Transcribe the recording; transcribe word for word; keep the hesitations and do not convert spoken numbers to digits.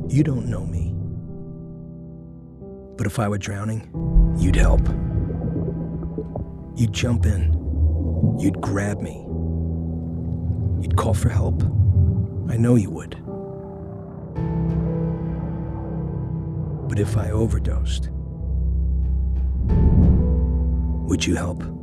You don't know me. But if I were drowning, you'd help. You'd jump in. You'd grab me. You'd call for help. I know you would. But if I overdosed, would you help?